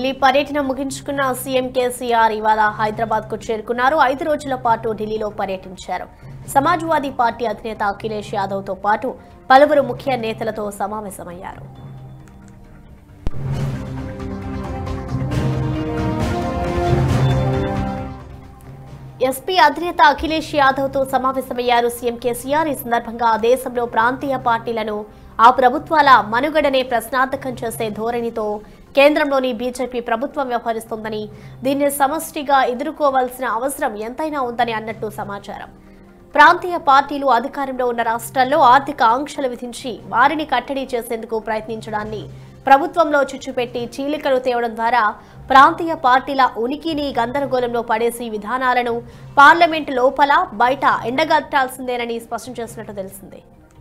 ఢిల్లీ పర్యటన ముగించుకున్న సీఎం కేసీఆర్ ఇవాళ హైదరాబాద్ కు చేరుకున్నారు. 5 రోజుల పాటు ఢిల్లీలో పర్యటించారు. సమాజ్వాదీ పార్టీ అధినేత అఖిలేష్ యాదవ్ తో పాటు పలువురు ముఖ్య నేతలతో సమావేశమయ్యారు. ఎస్పీ అధినేత అఖిలేష్ యాదవ్ తో సమావేశమయ్యారు సీఎం కేసీఆర్. ఈ సందర్భంగా దేశంలో ప్రాంతీయ పార్టీలను ఆ ప్రభుత్వాల మనుగడనే ప్రశ్నార్థకం చేసే ధోరణితో కేంద్రంలోని బీజేపీ ప్రభుత్వం వ్యవహరిస్తోందని, దీన్ని సమష్టిగా ఎదుర్కోవాల్సిన అవసరం ఎంతైనా ఉందని అన్నట్టు సమాచారం. ప్రాంతీయ పార్టీలు అధికారంలో ఉన్న రాష్ట్రాల్లో ఆర్థిక ఆంక్షలు విధించి వారిని కట్టడి చేసేందుకు ప్రయత్నించడాన్ని, ప్రభుత్వంలో చిచ్చుపెట్టి చీలికలు తేవడం ద్వారా ప్రాంతీయ పార్టీల ఉనికిని గందరగోళంలో పడేసి విధానాలను పార్లమెంటు లోపల బయట ఎండగట్టాల్సిందేనని స్పష్టం చేసినట్టు తెలిసింది.